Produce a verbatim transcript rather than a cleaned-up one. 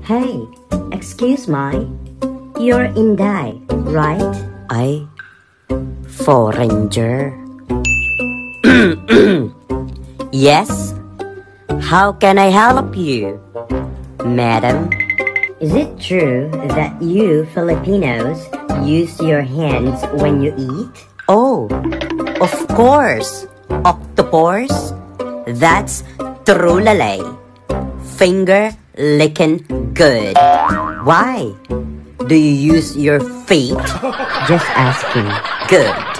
Hey, excuse me. You're Inday, right? I foreigner. Yes. How can I help you, madam? Is it true that you Filipinos use your hands when you eat? Oh, of course. Octopus. That's true, lalay. Finger licking good. Why? Do you use your feet? Just asking. Good.